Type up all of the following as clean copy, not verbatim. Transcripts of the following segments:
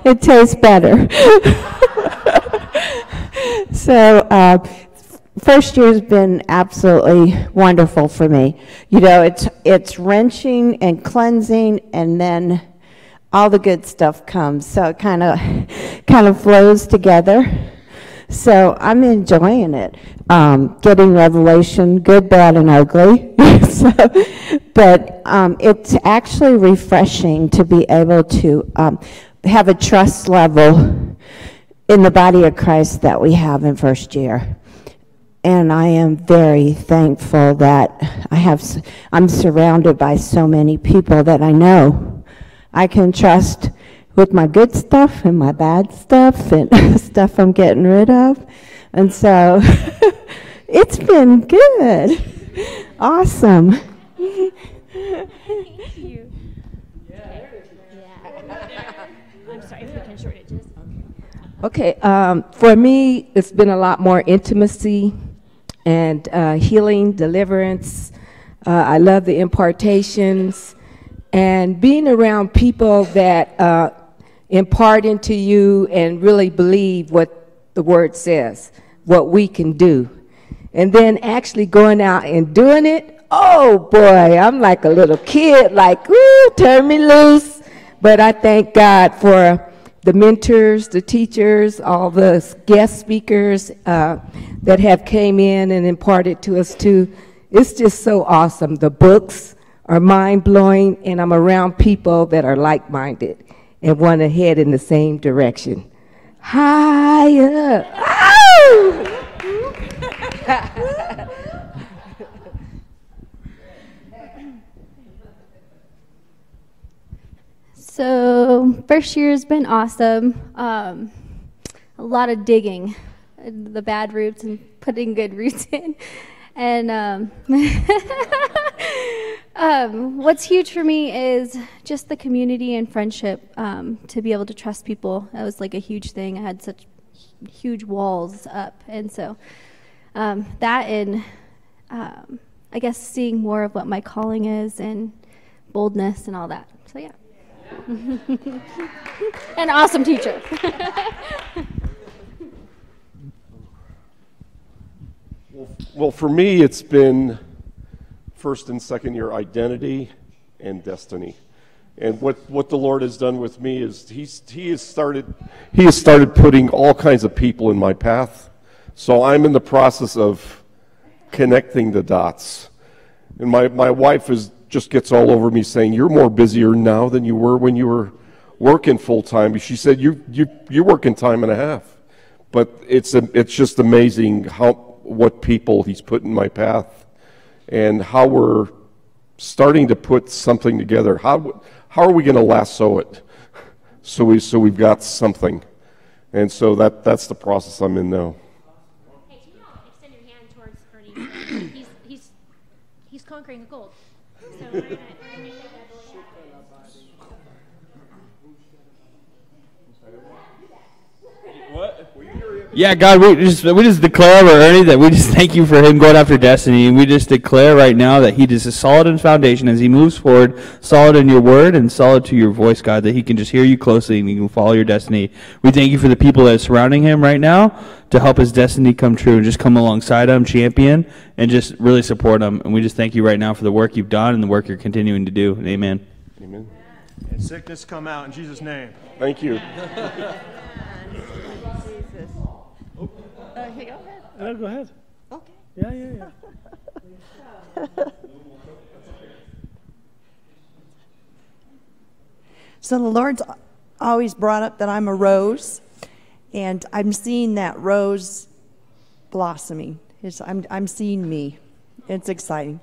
it tastes better. So first year's been absolutely wonderful for me. You know, it's wrenching and cleansing, and then all the good stuff comes. So it kind of flows together. So I'm enjoying it, getting revelation, good, bad, and ugly. But it's actually refreshing to be able to have a trust level in the body of Christ that we have in first year. And I am very thankful that I'm surrounded by so many people that I know I can trust with my good stuff and my bad stuff and stuff I'm getting rid of. And so it's been good. Awesome. Thank you. Yeah. I'm sorry if we can short it just. Okay, for me, it's been a lot more intimacy and healing, deliverance. I love the impartations and being around people that impart into you and really believe what the word says, what we can do. And then actually going out and doing it, oh boy, I'm like a little kid, like, ooh, turn me loose. But I thank God for the mentors, the teachers, all the guest speakers that have came in and imparted to us too. It's just so awesome. The books are mind-blowing, and I'm around people that are like-minded and want to head in the same direction. Higher. So first year has been awesome. A lot of digging, the bad roots and putting good roots in. And what's huge for me is just the community and friendship, to be able to trust people. That was like a huge thing. I had such huge walls up. And so that and I guess seeing more of what my calling is and boldness and all that. So yeah. An awesome teacher. Well, for me, it's been first and second year identity and destiny. And what the Lord has done with me is he has started putting all kinds of people in my path. So I'm in the process of connecting the dots. And my wife just gets all over me saying, "You're more busier now than you were when you were working full time." She said, "You're working time and a half." But it's just amazing what people he's put in my path and how we're starting to put something together. How are we going to lasso it so we've got something? And so that's the process I'm in now. Hey, can you all extend your hand towards Ernie? He's conquering the gold. So we're gonna make that Yeah, God, we just declare over Ernie that we just thank you for him going after destiny, and we just declare right now that he is solid in foundation as he moves forward, solid in your word and solid to your voice, God, that he can just hear you closely and he can follow your destiny. We thank you for the people that are surrounding him right now to help his destiny come true and just come alongside him, champion, and just really support him. And we just thank you right now for the work you've done and the work you're continuing to do. Amen. Amen. And sickness come out in Jesus' name. Thank you. Hey, go ahead. No, go ahead. Okay. Yeah. So the Lord's always brought up that I'm a rose, and I'm seeing that rose blossoming. I'm seeing me. It's exciting.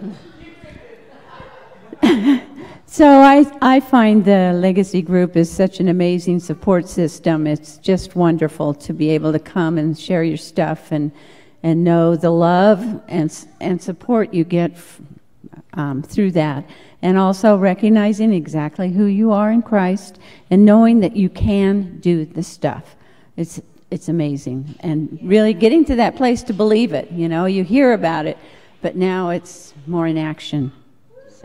So I find the Legacy Group is such an amazing support system. It's just wonderful to be able to come and share your stuff and know the love and support you get through that. And also recognizing exactly who you are in Christ and knowing that you can do the stuff. It's amazing. And really getting to that place to believe it. You know, you hear about it, but now it's more in action. So.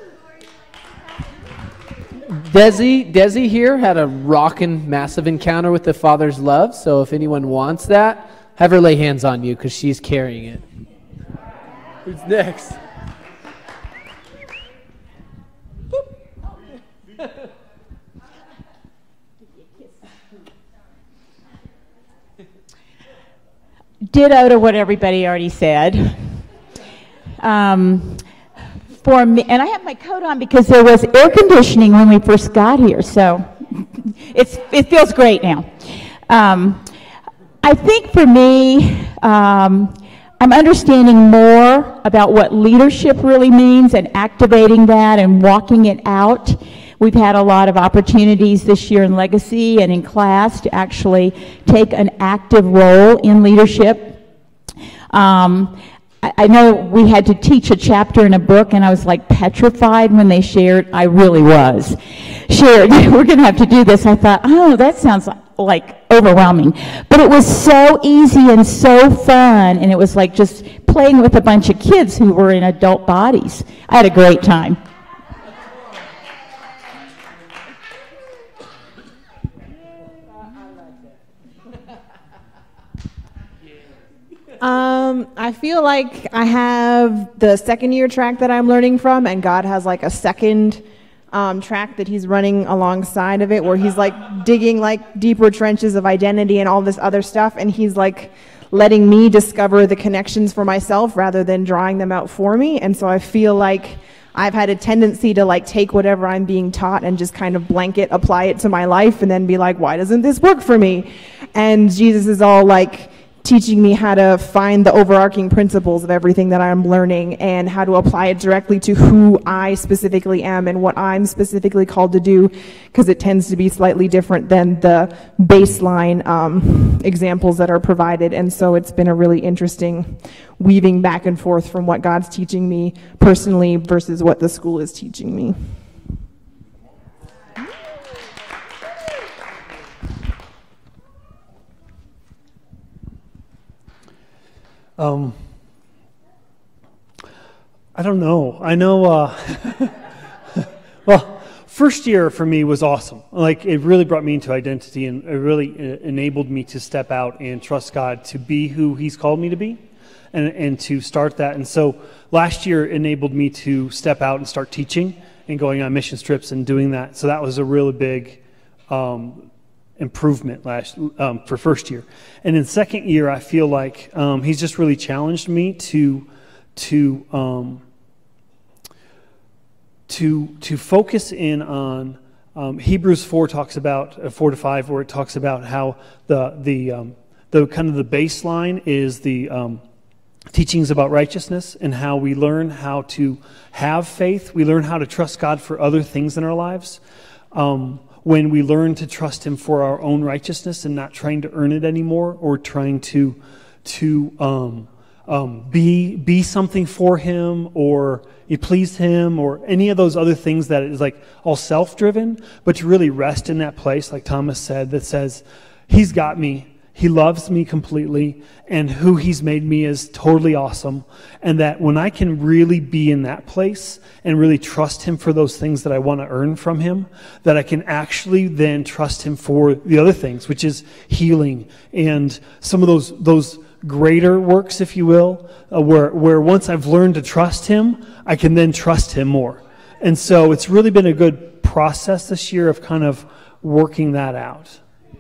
Desi here had a rockin' massive encounter with the Father's love, so if anyone wants that, have her lay hands on you because she's carrying it. Who's next? Ditto to what everybody already said. For me, and I have my coat on because there was air conditioning when we first got here, so it feels great now. I think for me, I'm understanding more about what leadership really means and activating that and walking it out. We've had a lot of opportunities this year in Legacy and in class to actually take an active role in leadership. I know we had to teach a chapter in a book, and I was like petrified when they shared. I really was. Shared, we're going to have to do this. I thought, oh, that sounds like overwhelming. But it was so easy and so fun, and it was like just playing with a bunch of kids who were in adult bodies. I had a great time. I feel like I have the second year track that I'm learning from, and God has like a second track that he's running alongside of it, where he's like digging like deeper trenches of identity and all this other stuff, and he's like letting me discover the connections for myself rather than drawing them out for me. And so I feel like I've had a tendency to like take whatever I'm being taught and just kind of blanket apply it to my life and then be like, why doesn't this work for me? And Jesus is all like teaching me how to find the overarching principles of everything that I'm learning and how to apply it directly to who I specifically am and what I'm specifically called to do, because it tends to be slightly different than the baseline examples that are provided. And so it's been a really interesting weaving back and forth from what God's teaching me personally versus what the school is teaching me. I don't know. I know, well, first year for me was awesome. Like, it really brought me into identity, and it really enabled me to step out and trust God to be who he's called me to be, and to start that. And so last year enabled me to step out and start teaching and going on mission trips and doing that. So that was a really big improvement for first year. And in second year, I feel like he's just really challenged me to focus in on Hebrews 4 talks about 4 to 5, where it talks about how the kind of the baseline is the teachings about righteousness, and how we learn how to have faith. We learn how to trust God for other things in our lives. When we learn to trust him for our own righteousness and not trying to earn it anymore, or trying to be something for him, or you please him, or any of those other things that is like all self-driven, but to really rest in that place, like Thomas said, that says, he's got me, he loves me completely, and who he's made me is totally awesome. And that when I can really be in that place and really trust him for those things that I want to earn from him, that I can actually then trust him for the other things, which is healing and some of those greater works, if you will, where once I've learned to trust him, I can then trust him more. And so it's really been a good process this year of kind of working that out.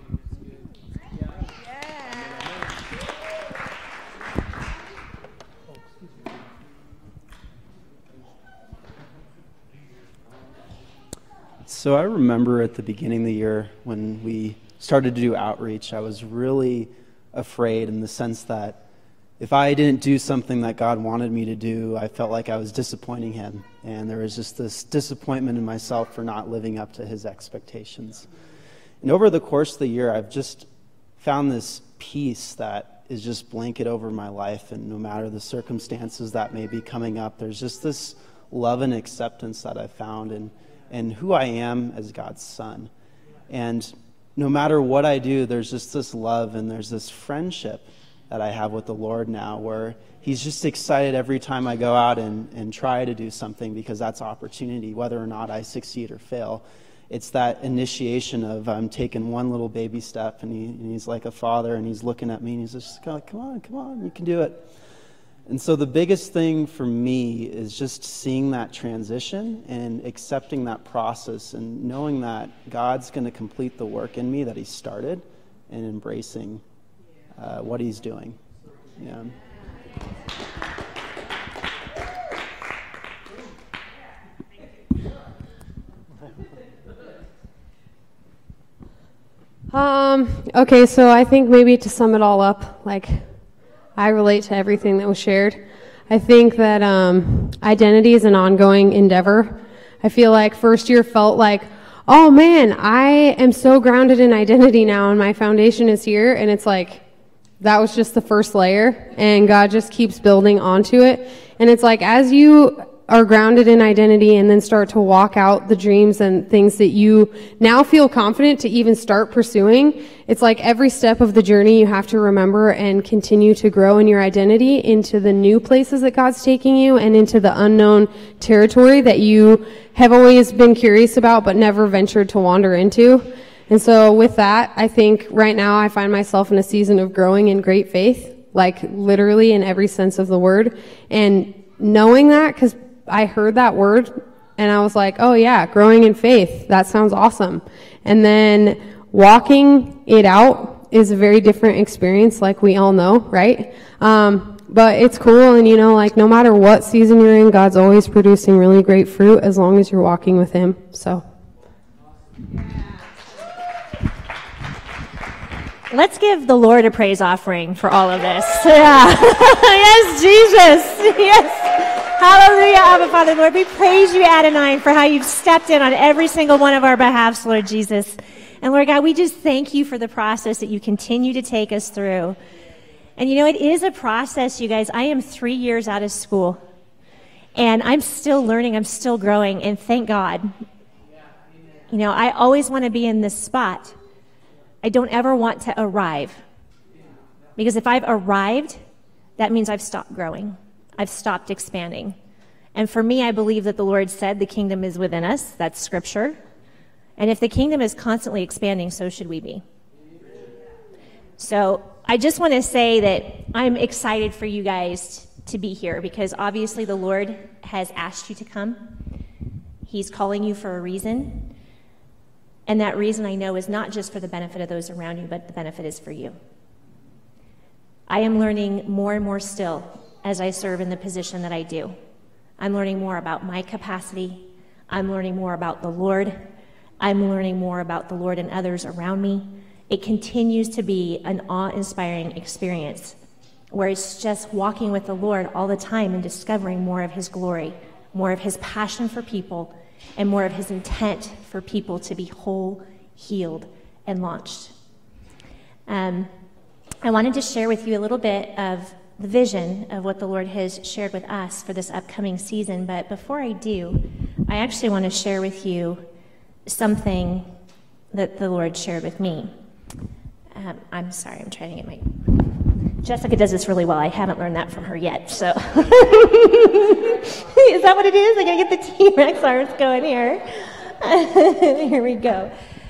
So I remember at the beginning of the year when we started to do outreach, I was really afraid in the sense that if I didn't do something that God wanted me to do, I felt like I was disappointing him. And there was just this disappointment in myself for not living up to his expectations. And over the course of the year, I've just found this peace that is just blanket over my life. And no matter the circumstances that may be coming up, there's just this love and acceptance that I've found in who I am as God's son. And no matter what I do, there's just this love and there's this friendship that I have with the Lord now, where he's just excited every time I go out and try to do something, because that's opportunity, whether or not I succeed or fail. It's that initiation of I'm taking one little baby step, and he's like a father, and he's looking at me, and he's just like, come on, you can do it. And so the biggest thing for me is just seeing that transition and accepting that process and knowing that God's going to complete the work in me that he started, and embracing what he's doing. Yeah. Okay, so I think maybe to sum it all up, like, I relate to everything that was shared. I think that identity is an ongoing endeavor. I feel like first year felt like, oh man, I am so grounded in identity now and my foundation is here, and it's like, that was just the first layer, and God just keeps building onto it. And it's like, as you are grounded in identity and then start to walk out the dreams and things that you now feel confident to even start pursuing, it's like every step of the journey you have to remember and continue to grow in your identity into the new places that God's taking you and into the unknown territory that you have always been curious about but never ventured to wander into. And so with that, I think right now I find myself in a season of growing in great faith, like literally in every sense of the word. And knowing that, because I heard that word and I was like, oh yeah, growing in faith, that sounds awesome. And then walking it out is a very different experience, like we all know, right? But it's cool, and you know, like no matter what season you're in, God's always producing really great fruit as long as you're walking with him. So let's give the Lord a praise offering for all of this. Yeah. Yes, Jesus. Yes. Hallelujah, Abba Father, Lord. We praise you, Adonai, for how you've stepped in on every single one of our behalfs, Lord Jesus. And Lord God, we just thank you for the process that you continue to take us through. And you know, it is a process, you guys. I am 3 years out of school, and I'm still learning. I'm still growing, and thank God. You know, I always want to be in this spot. I don't ever want to arrive, because if I've arrived, that means I've stopped growing. I've stopped expanding. And for me, I believe that the Lord said the kingdom is within us. That's scripture. And if the kingdom is constantly expanding, so should we be. So I just want to say that I'm excited for you guys to be here, because obviously the Lord has asked you to come. He's calling you for a reason. And that reason, I know, is not just for the benefit of those around you, but the benefit is for you. I am learning more and more still as I serve in the position that I do. I'm learning more about my capacity. I'm learning more about the Lord. I'm learning more about the Lord and others around me. It continues to be an awe-inspiring experience where it's just walking with the Lord all the time and discovering more of his glory, more of his passion for people, and more of his intent for people to be whole, healed, and launched. I wanted to share with you a little bit of the vision of what the Lord has shared with us for this upcoming season. But before I do, I actually want to share with you something that the Lord shared with me. I'm sorry, I'm trying to get my... Jessica does this really well. I haven't learned that from her yet, so... Is that what it is? I gotta get the T-Rex arms going here. Here we go.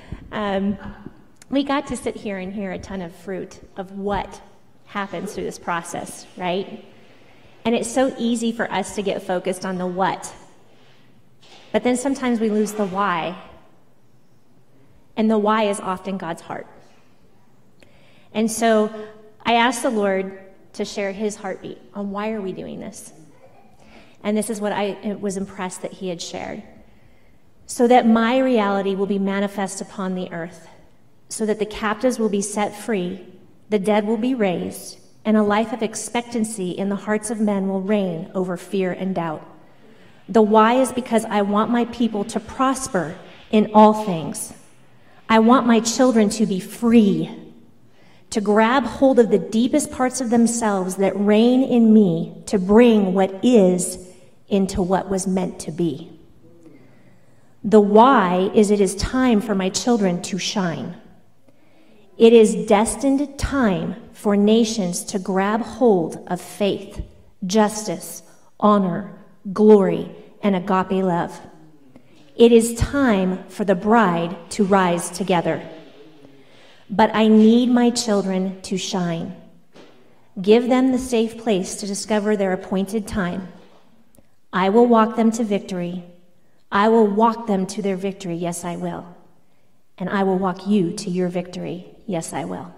We got to sit here and hear a ton of fruit of what happens through this process, right? And it's so easy for us to get focused on the what. But then sometimes we lose the why. And the why is often God's heart. And so I asked the Lord to share his heartbeat on why are we doing this? And this is what I was impressed that he had shared. So that my reality will be manifest upon the earth, so that the captives will be set free, the dead will be raised, and a life of expectancy in the hearts of men will reign over fear and doubt. The why is because I want my people to prosper in all things. I want my children to be free, to grab hold of the deepest parts of themselves that reign in me, to bring what is into what was meant to be. The why is it is time for my children to shine. It is destined time for nations to grab hold of faith, justice, honor, glory, and agape love. It is time for the bride to rise together. But I need my children to shine. Give them the safe place to discover their appointed time. I will walk them to victory. I will walk them to their victory, yes, I will. And I will walk you to your victory, yes, I will.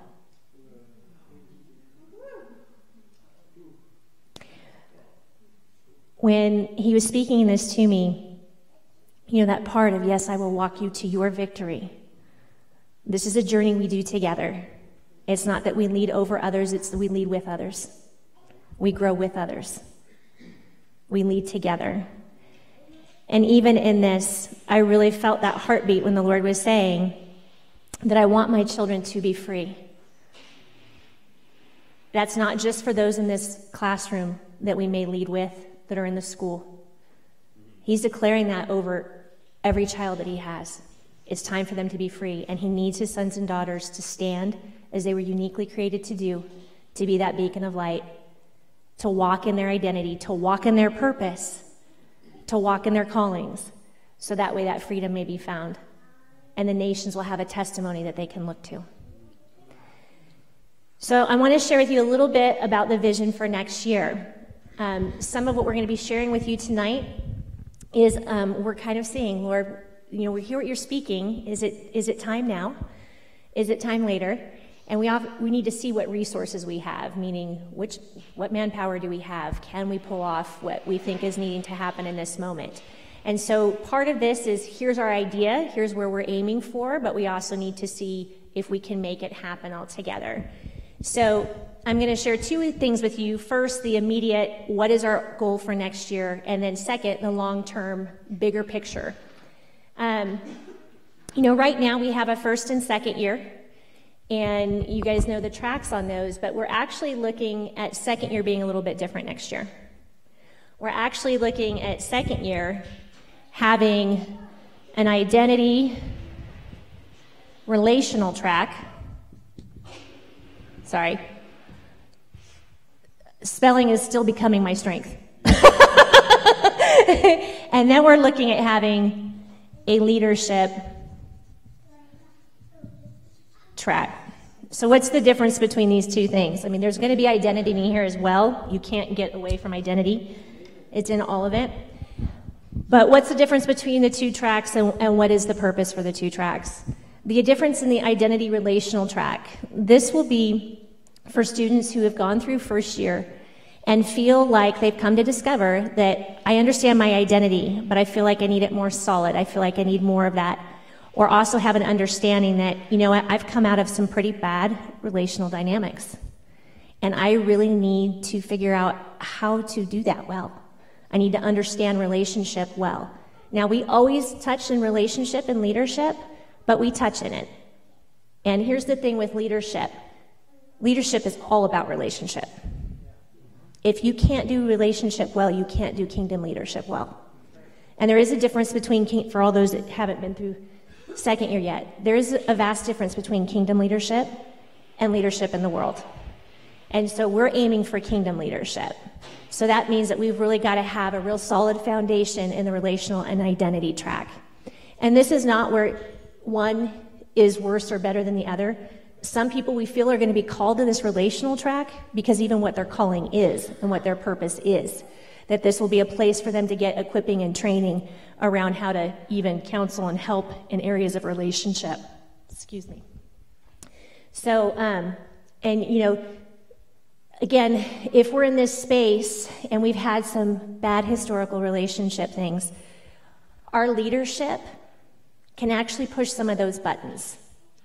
When he was speaking this to me, you know, that part of, yes, I will walk you to your victory. This is a journey we do together. It's not that we lead over others, it's that we lead with others. We grow with others. We lead together. And even in this, I really felt that heartbeat when the Lord was saying that I want my children to be free. That's not just for those in this classroom that we may lead with that are in the school. He's declaring that over every child that he has. It's time for them to be free, and he needs his sons and daughters to stand as they were uniquely created to do, to be that beacon of light, to walk in their identity, to walk in their purpose, to walk in their callings, so that way that freedom may be found, and the nations will have a testimony that they can look to. So I want to share with you a little bit about the vision for next year. Some of what we're going to be sharing with you tonight is we're kind of saying, Lord, you know, we hear what you're speaking. Is it time now? Is it time later? And we need to see what resources we have, meaning what manpower do we have? Can we pull off what we think is needing to happen in this moment? And so part of this is, here's our idea, here's where we're aiming for, but we also need to see if we can make it happen all together. So I'm going to share two things with you. First, the immediate, what is our goal for next year? And then second, the long-term, bigger picture. You know, right now we have a first and second year, and you guys know the tracks on those, but we're actually looking at second year being a little bit different next year. We're actually looking at second year having an identity relational track. Sorry. Spelling is still becoming my strength. And then we're looking at having a leadership track. So what's the difference between these two things? I mean, there's going to be identity in here as well. You can't get away from identity. It's in all of it. But what's the difference between the two tracks, and what is the purpose for the two tracks? The difference in the identity relational track. This will be for students who have gone through first year and feel like they've come to discover that I understand my identity, but I feel like I need it more solid. I feel like I need more of that. Or also have an understanding that, you know what, I've come out of some pretty bad relational dynamics, and I really need to figure out how to do that well. I need to understand relationship well. Now, we always touch in relationship and leadership, but we touch in it. And here's the thing with leadership. Leadership is all about relationship. If you can't do relationship well, you can't do kingdom leadership well. And there is a difference between, for all those that haven't been through second year yet, there is a vast difference between kingdom leadership and leadership in the world. And so we're aiming for kingdom leadership. So that means that we've really got to have a real solid foundation in the relational and identity track. And this is not where one is worse or better than the other. Some people we feel are going to be called to this relational track because even what their calling is and what their purpose is, that this will be a place for them to get equipping and training around how to even counsel and help in areas of relationship. Excuse me. So, and you know, again, if we're in this space and we've had some bad historical relationship things, our leadership can actually push some of those buttons.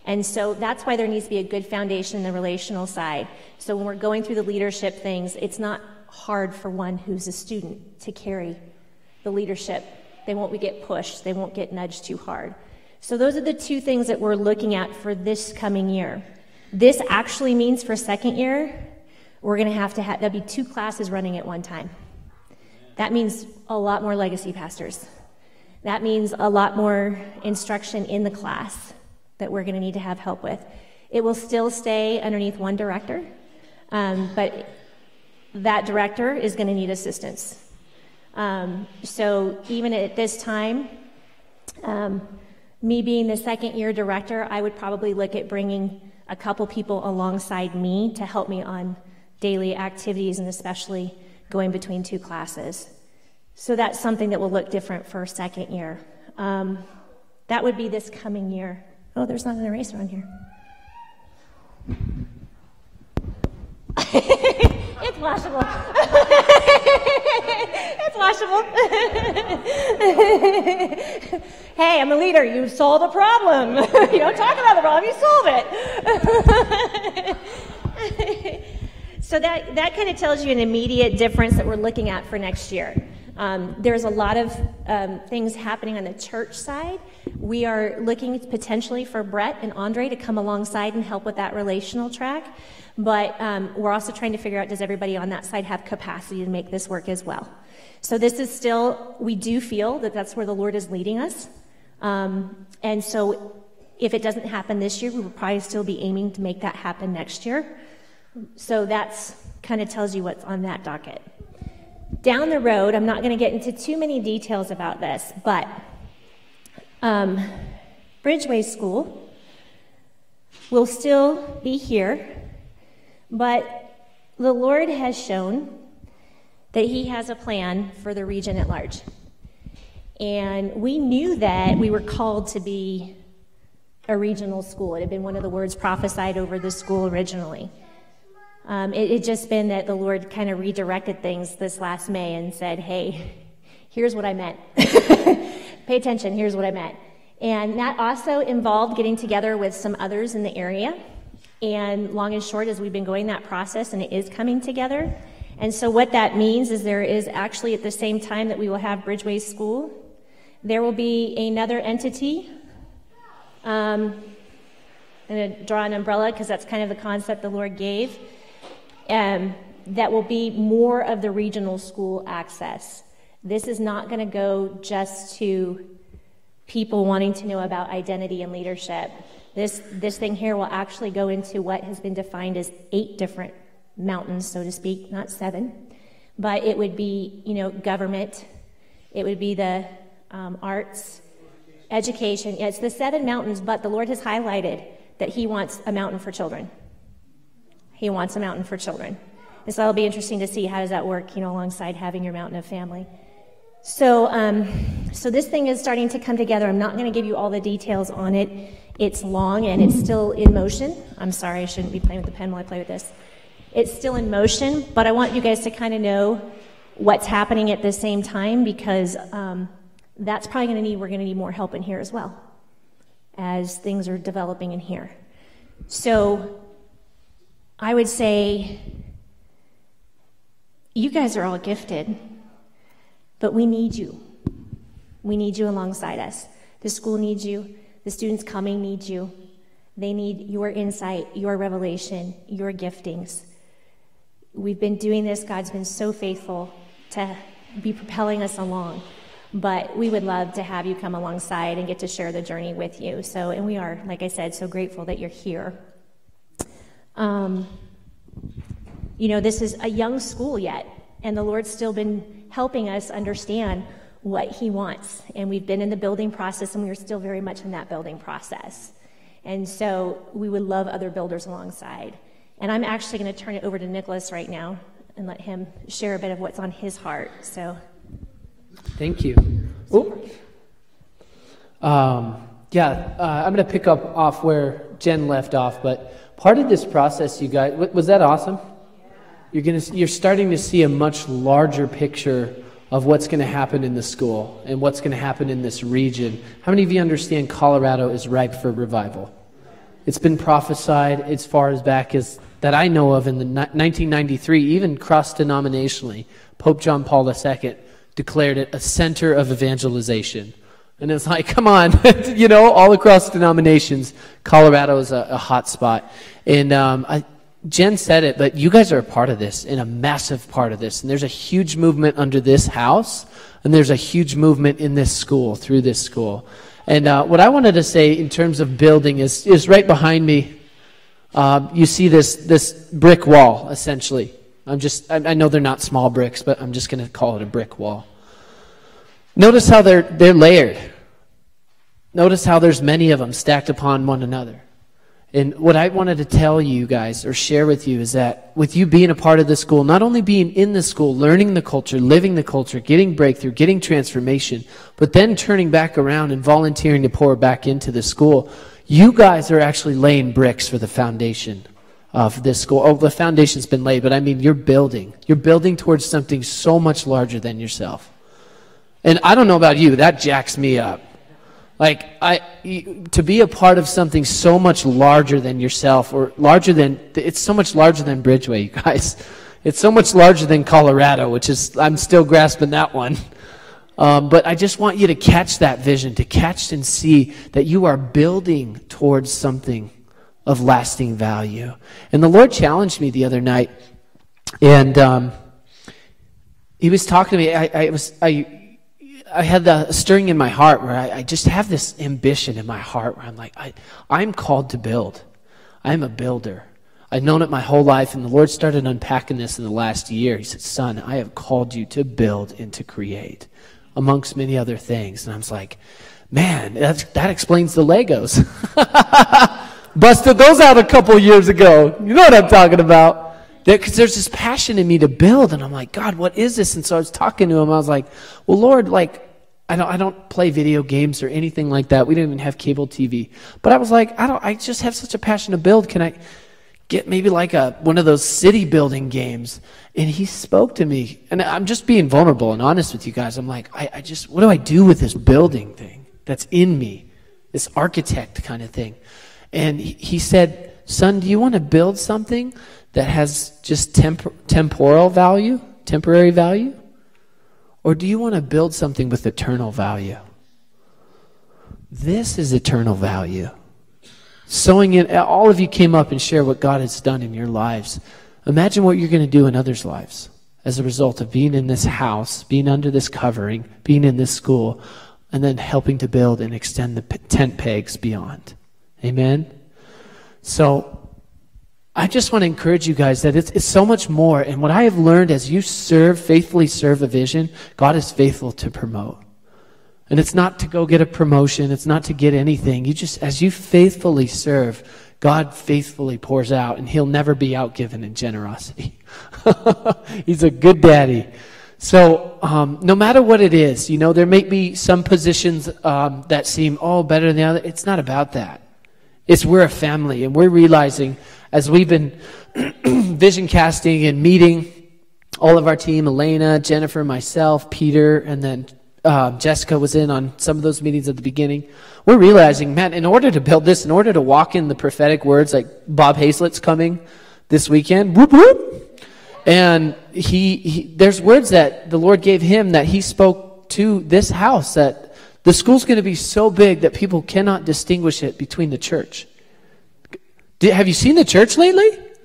And so that's why there needs to be a good foundation in the relational side. So when we're going through the leadership things, it's not hard for one who's a student to carry the leadership. They won't get pushed. They won't get nudged too hard. So those are the two things that we're looking at for this coming year. This actually means for second year, we're going to have there'll be 2 classes running at one time. That means a lot more legacy pastors. That means a lot more instruction in the class that we're going to need to have help with. It will still stay underneath one director, but that director is going to need assistance. So even at this time, me being the second year director, I would probably look at bringing a couple people alongside me to help me on daily activities, and especially going between 2 classes. So that's something that will look different for second year. That would be this coming year. Oh, there's not an eraser on here. It's washable. It's washable. Hey, I'm a leader. You solve a problem. You don't talk about the problem, you solve it. So that kind of tells you an immediate difference that we're looking at for next year. There's a lot of things happening on the church side. We are looking potentially for Brett and Andre to come alongside and help with that relational track. But we're also trying to figure out, does everybody on that side have capacity to make this work as well? So this is still, we do feel that that's where the Lord is leading us. And so if it doesn't happen this year, we will probably still be aiming to make that happen next year. So that's kind of tells you what's on that docket. Down the road, I'm not going to get into too many details about this, but Bridgeway School will still be here, but the Lord has shown that He has a plan for the region at large. And we knew that we were called to be a regional school. It had been one of the words prophesied over the school originally. It had just been that the Lord kind of redirected things this last May and said, hey, here's what I meant. Pay attention, here's what I meant. And that also involved getting together with some others in the area. And long and short, as we've been going that process, and it is coming together. And so what that means is there is actually, at the same time that we will have Bridgeway School, there will be another entity. I'm going to draw an umbrella because that's kind of the concept the Lord gave. That will be more of the regional school access. This is not going to go just to people wanting to know about identity and leadership. This thing here will actually go into what has been defined as 8 different mountains, so to speak, not 7. But it would be, government. It would be the arts, education. Yeah, it's the 7 mountains, but the Lord has highlighted that He wants a mountain for children. He wants a mountain for children. And so it'll be interesting to see how does that work, alongside having your mountain of family. So this thing is starting to come together. I'm not going to give you all the details on it. It's long and it's still in motion. I'm sorry, I shouldn't be playing with the pen while I play with this. It's still in motion, but I want you guys to kind of know what's happening at the same time, because that's probably we're going to need more help in here as well as things are developing in here. So I would say you guys are all gifted, but we need you. We need you alongside us. The school needs you. The students coming need you. They need your insight, your revelation, your giftings. We've been doing this. God's been so faithful to be propelling us along. But we would love to have you come alongside and get to share the journey with you. So, and we are, like I said, so grateful that you're here. This is a young school yet, and the Lord's still been helping us understand what He wants. And we've been in the building process, and we're still very much in that building process. And so we would love other builders alongside. And I'm actually going to turn it over to Nicholas right now and let him share a bit of what's on his heart. So, thank you. I'm going to pick up off where Jen left off, but part of this process, you guys, was that awesome? You're starting to see a much larger picture of what's going to happen in the school and what's going to happen in this region. How many of you understand Colorado is ripe for revival? It's been prophesied as far as back as that I know of in the 1993, even cross-denominationally. Pope John Paul II declared it a center of evangelization. And it's like, come on, all across denominations, Colorado is a hot spot. And Jen said it, but you guys are a part of this, and a massive part of this. And there's a huge movement under this house, and there's a huge movement in this school, through this school. And what I wanted to say in terms of building is right behind me. You see this brick wall, essentially. I know they're not small bricks, but I'm just going to call it a brick wall. Notice how they're layered. Notice how there's many of them stacked upon one another. And what I wanted to tell you guys or share with you is that with you being a part of the school, not only being in the school, learning the culture, living the culture, getting breakthrough, getting transformation, but then turning back around and volunteering to pour back into the school, you guys are actually laying bricks for the foundation of this school. Oh, the foundation's been laid, but I mean you're building. You're building towards something so much larger than yourself. And I don't know about you, that jacks me up. To be a part of something so much larger than yourself, or it's so much larger than Bridgeway, you guys. It's so much larger than Colorado, I'm still grasping that one. But I just want you to catch that vision, to catch and see that you are building towards something of lasting value. And the Lord challenged me the other night, and He was talking to me. I had the stirring in my heart where I just have this ambition in my heart where I'm like, I'm called to build. I'm a builder. I've known it my whole life, and the Lord started unpacking this in the last year. He said, son, I have called you to build and to create, amongst many other things. And I was like, man, that explains the Legos. Busted those out a couple years ago. You know what I'm talking about. Because there's this passion in me to build, and I'm like, God, what is this? And so I was talking to him. I was like, well, Lord, I don't play video games or anything like that. We didn't even have cable TV. But I was like, I just have such a passion to build. Can I get maybe like one of those city building games? And he spoke to me, and I'm just being vulnerable and honest with you guys. I'm like, what do I do with this building thing that's in me, this architect kind of thing? And he said, son, do you want to build something that has just temporal value, temporary value? Or do you want to build something with eternal value? This is eternal value. Sowing in, all of you came up and shared what God has done in your lives. Imagine what you're going to do in others' lives as a result of being in this house, being under this covering, being in this school, and then helping to build and extend the tent pegs beyond. Amen? So, I just want to encourage you guys that it's so much more. And what I have learned as you faithfully serve a vision, God is faithful to promote. And it's not to go get a promotion. It's not to get anything. As you faithfully serve, God faithfully pours out, and He'll never be outgiven in generosity. He's a good daddy. So no matter what it is, there may be some positions that seem, better than the other. It's not about that. We're a family, and we're realizing as we've been vision casting and meeting all of our team, Elena, Jennifer, myself, Peter, and then Jessica was in on some of those meetings at the beginning. We're realizing, man, in order to build this, in order to walk in the prophetic words, like Bob Hazlett's coming this weekend, whoop, whoop. And there's words that the Lord gave him that he spoke to this house, that the school's going to be so big that people cannot distinguish it between the church. Have you seen the church lately?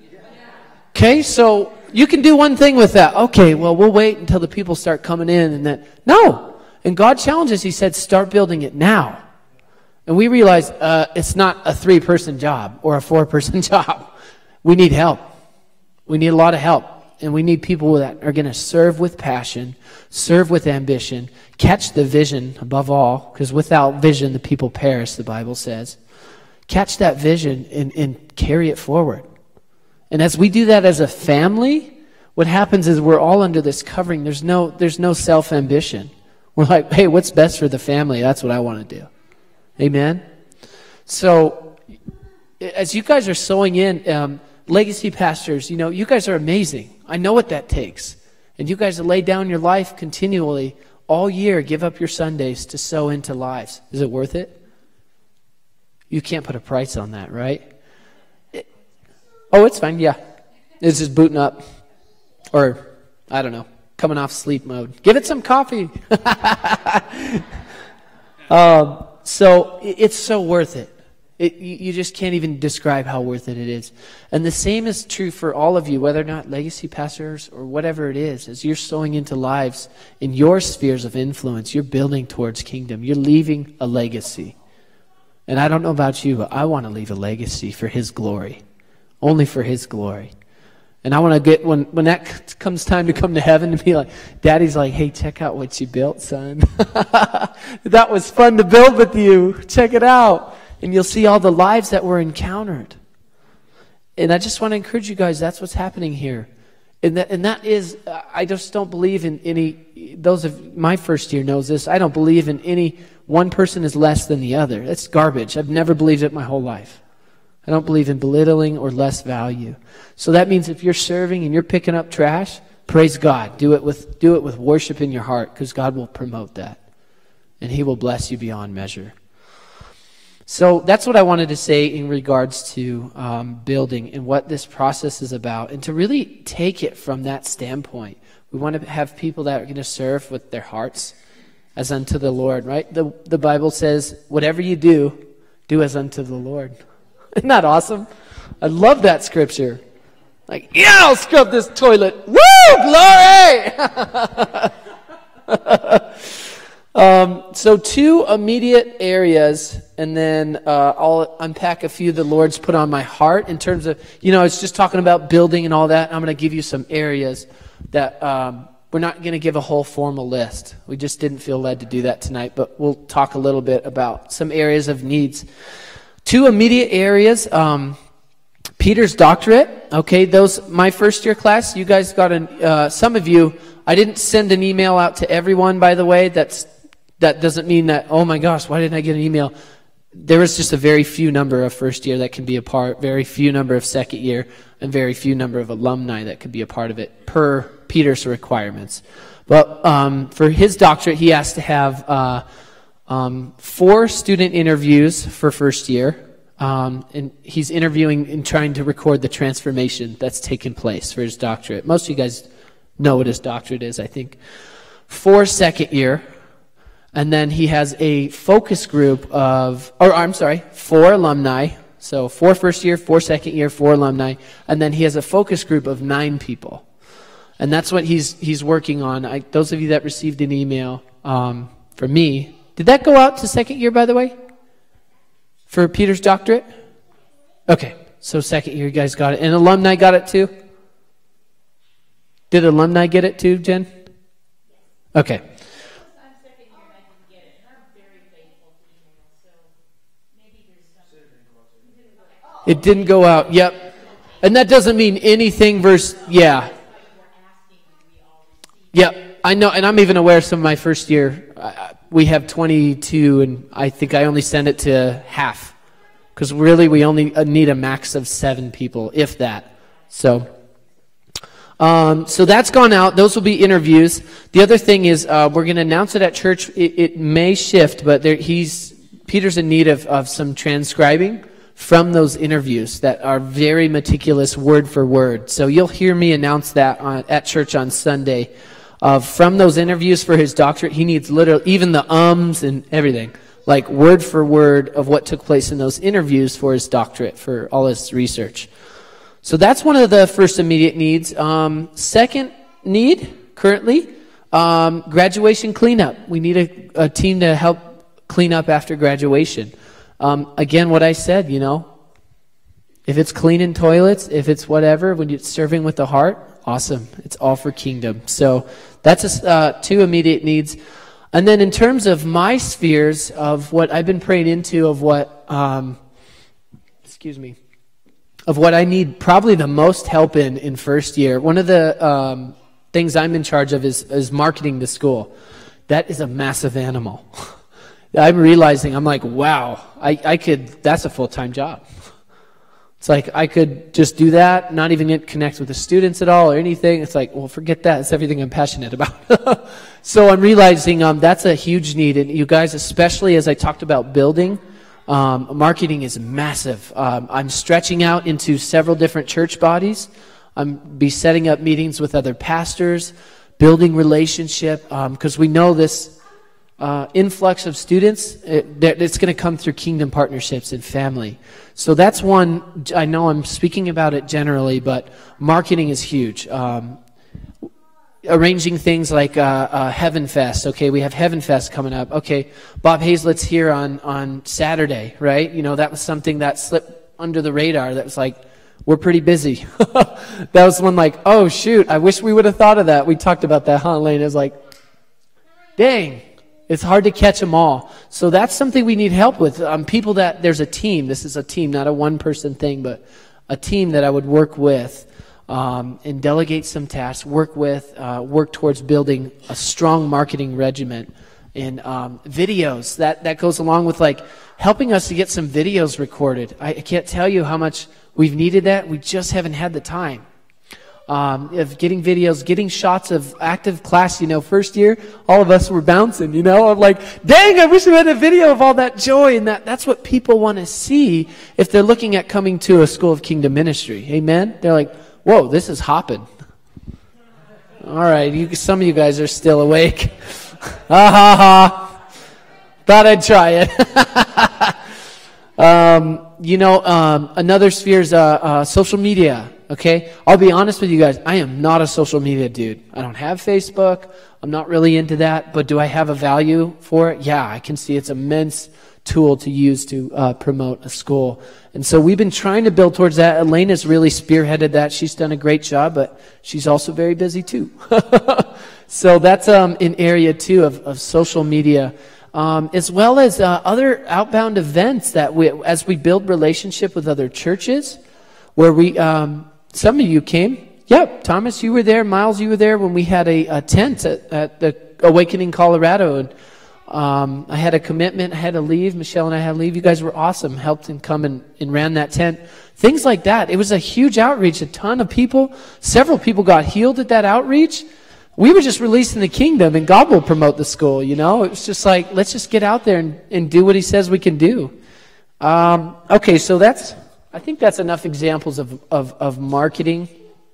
Okay, so you can do one thing with that. Okay, well, we'll wait until the people start coming in, and then, no. And God challenges, He said, start building it now. And we realize it's not a 3-person job or a 4-person job. We need help. We need a lot of help. And we need people that are going to serve with passion, serve with ambition, catch the vision above all, because without vision, the people perish, the Bible says. Catch that vision and carry it forward. And as we do that as a family, what happens is we're all under this covering. There's no self-ambition. We're like, hey, what's best for the family? That's what I want to do. Amen? So as you guys are sowing in, legacy pastors, you guys are amazing. I know what that takes. And you guys lay down your life continually all year, give up your Sundays to sow into lives. Is it worth it? You can't put a price on that, right? Oh, it's fine, yeah. It's just booting up. Or, I don't know, coming off sleep mode. Give it some coffee. So it's so worth it. You just can't even describe how worth it is. And the same is true for all of you, whether or not legacy pastors or whatever it is. As you're sowing into lives in your spheres of influence, you're building towards kingdom. You're leaving a legacy. And I don't know about you, but I want to leave a legacy for His glory. Only for His glory. And I want to get, when that comes time to come to heaven, to be like, Daddy's like, hey, check out what you built, son. That was fun to build with you. Check it out. And you'll see all the lives that were encountered. And I just want to encourage you guys, that's what's happening here. And that is, I just don't believe in any, those of my first year knows this, I don't believe in any one person is less than the other. That's garbage. I've never believed it my whole life. I don't believe in belittling or less value. So that means if you're serving and you're picking up trash, praise God. Do it with worship in your heart, because God will promote that. And He will bless you beyond measure. So that's what I wanted to say in regards to building and what this process is about, and to really take it from that standpoint. We want to have people that are going to serve with their hearts as unto the Lord, right? The Bible says, whatever you do, do as unto the Lord. Isn't that awesome? I love that scripture. Like, yeah, I'll scrub this toilet. Woo, glory! So 2 immediate areas, and then I'll unpack a few the Lord's put on my heart in terms of, I was just talking about building and all that. I'm going to give you some areas that we're not going to give a whole formal list. We just didn't feel led to do that tonight, but we'll talk a little bit about some areas of needs. 2 immediate areas, Peter's doctorate. Okay, those, my first year class, you guys got some of you, I didn't send an email out to everyone, by the way. That doesn't mean that, oh my gosh, why didn't I get an email? There was just a very few number of first year that can be a part, very few number of second year, and very few number of alumni that could be a part of it per Peter's requirements. But for his doctorate, he has to have 4 student interviews for first year. And he's interviewing and trying to record the transformation that's taken place for his doctorate. Most of you guys know what his doctorate is, I think. 4 second year. And then he has a focus group of, 4 alumni. So 4 first year, 4 second year, 4 alumni. And then he has a focus group of 9 people. And that's what he's working on. Those of you that received an email from me, did that go out to second year, by the way? For Peter's doctorate? Okay, so second year you guys got it. And alumni got it too? Did alumni get it too, Jen? Okay. It didn't go out, yep. And that doesn't mean anything versus, yeah. Yep, I know, and I'm even aware some of my first year, we have 22, and I think I only send it to half. Because really, we only need a max of 7 people, if that. So that's gone out. Those will be interviews. The other thing is, we're going to announce it at church. It may shift, but Peter's in need of some transcribing from those interviews that are very meticulous word for word. So you'll hear me announce that at church on Sunday. From those interviews for his doctorate, he needs literally, even the ums and everything, like word for word of what took place in those interviews for his doctorate, for all his research. So that's one of the first immediate needs. Second need, currently, graduation cleanup. We need a team to help clean up after graduation. Again, what I said, if it's cleaning toilets, if it's whatever, when you're serving with the heart, awesome. It's all for kingdom. So that's 2 immediate needs. And then in terms of my spheres of what I've been praying into, of what, of what I need probably the most help in first year. One of the things I'm in charge of is marketing the school. That is a massive animal. I'm realizing, I'm like, wow, that's a full-time job. It's like I could just do that, not even connect with the students at all or anything. It's like, well, forget that. It's everything I'm passionate about. So I'm realizing that's a huge need. And you guys, especially as I talked about building, Marketing is massive. I'm stretching out into several different church bodies. I'm be setting up meetings with other pastors, building relationship, because we know this influx of students, it's going to come through kingdom partnerships and family. So that's one, I know I'm speaking about it generally, but marketing is huge. Arranging things like Heaven Fest. Okay, we have Heaven Fest coming up. Okay, Bob Hazlett's here on Saturday, right? You know, that was something that slipped under the radar. That was like, we're pretty busy. That was one like, oh shoot, I wish we would have thought of that. We talked about that, huh, Elaine? It was like, dang, it's hard to catch them all. So that's something we need help with. People that, there's a team. This is a team, not a one-person thing, but a team that I would work with. And delegate some tasks, work towards building a strong marketing regiment and videos. That goes along with like helping us to get some videos recorded. I can't tell you how much we've needed that. We just haven't had the time. Of getting videos, getting shots of active class, you know, first year, all of us were bouncing, you know, I'm like, dang, I wish we had a video of all that joy, and that's what people want to see if they're looking at coming to a School of Kingdom Ministry. Amen? They're like, whoa, this is hopping. All right, some of you guys are still awake. Ha ha ha. Thought I'd try it. Another sphere is social media, okay? I'll be honest with you guys, I am not a social media dude. I don't have Facebook. I'm not really into that, but do I have a value for it? Yeah, I can see it's immense tool to use to promote a school. And so we've been trying to build towards that. Elena's really spearheaded that. She's done a great job, but she's also very busy too. So that's an area too of social media, as well as other outbound events that as we build relationship with other churches, where we, some of you came. Yep, Thomas, you were there. Miles, you were there when we had a tent at the Awakening Colorado, and I had a commitment, I had to leave. Michelle and I had to leave. You guys were awesome, helped and come and ran that tent. Things like that. It was a huge outreach, a ton of people. Several people got healed at that outreach. We were just releasing the kingdom, and God will promote the school, you know. It was just like, let's just get out there and do what he says we can do. Okay, so I think that's enough examples of marketing.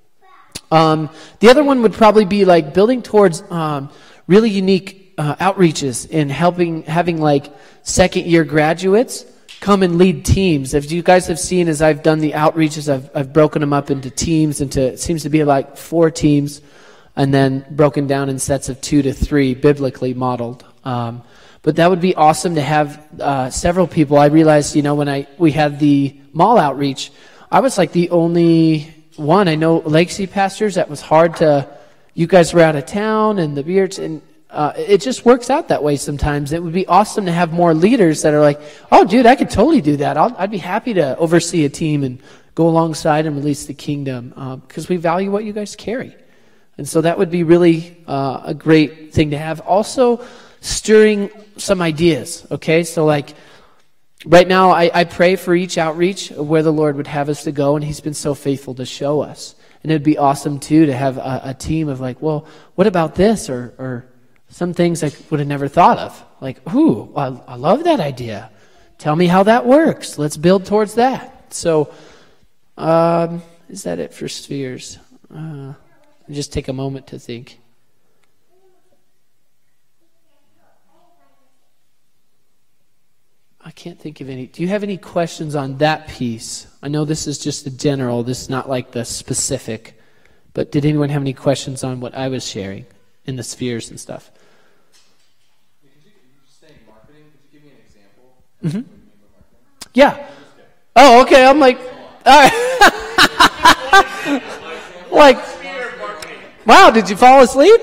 The other one would probably be like building towards really unique outreaches and having like second year graduates come and lead teams. If you guys have seen, as I've done the outreaches, I've broken them up into teams, it seems to be like 4 teams, and then broken down in sets of 2 to 3, biblically modeled. But that would be awesome to have several people. I realized, you know, when we had the mall outreach, I was like the only one. I know legacy pastors, that was hard to, you guys were out of town and the beards, and it just works out that way sometimes. It would be awesome to have more leaders that are like, oh, dude, I could totally do that. I'd be happy to oversee a team and go alongside and release the kingdom, because we value what you guys carry. And so that would be really a great thing to have. Also, stirring some ideas, okay? So like, right now, I pray for each outreach where the Lord would have us to go, and he's been so faithful to show us. And it'd be awesome, too, to have a team of like, well, what about this? Or some things I would have never thought of. Like, ooh, I love that idea. Tell me how that works. Let's build towards that. So, is that it for spheres? Just take a moment to think. I can't think of any. Do you have any questions on that piece? I know this is just the general. This is not like the specific. But did anyone have any questions on what I was sharing in the spheres and stuff? Mm-hmm. Yeah. Oh, okay. I'm like, all right. Like, wow, did you fall asleep?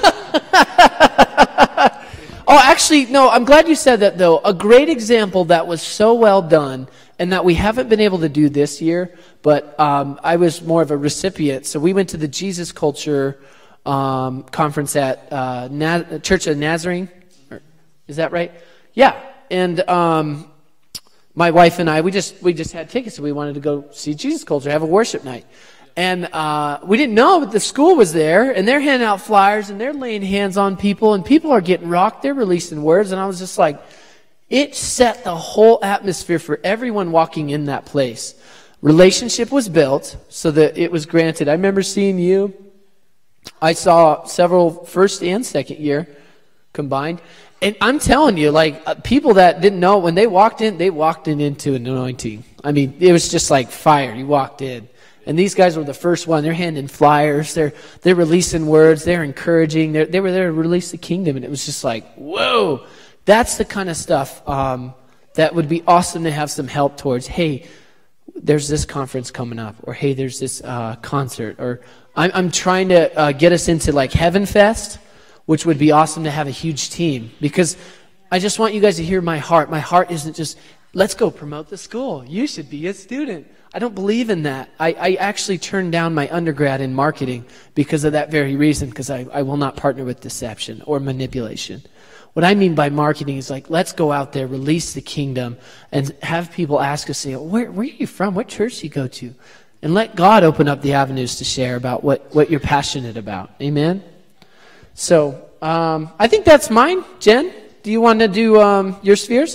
Oh, actually, no, I'm glad you said that, though. A great example that was so well done, and that we haven't been able to do this year, but I was more of a recipient. So we went to the Jesus Culture conference at Church of Nazarene. Is that right? Yeah. And my wife and I, we just had tickets, so we wanted to go see Jesus Culture, have a worship night. And we didn't know, but the school was there, and they're handing out flyers, and they're laying hands on people, and people are getting rocked. They're releasing words, and I was just like, It set the whole atmosphere for everyone walking in that place. Relationship was built so that it was granted. I remember seeing you. I saw several first and second year combined. And I'm telling you, like, people that didn't know, when they walked in into an anointing. I mean, it was just like fire. You walked in. And these guys were the first one. They're handing flyers. They're releasing words. They're encouraging. They were there to release the kingdom. And it was just like, whoa. That's the kind of stuff that would be awesome to have some help towards. Hey, there's this conference coming up. Or, hey, there's this concert. Or I'm trying to get us into, like, Heaven Fest, which would be awesome to have a huge team. Because I just want you guys to hear my heart. My heart isn't just, let's go promote the school. You should be a student. I don't believe in that. I actually turned down my undergrad in marketing because of that very reason, because I will not partner with deception or manipulation. What I mean by marketing is like, let's go out there, release the kingdom, and have people ask us, say, where are you from? What church do you go to? And let God open up the avenues to share about what you're passionate about. Amen? So, I think that's mine. Jen, do you want to do your spheres?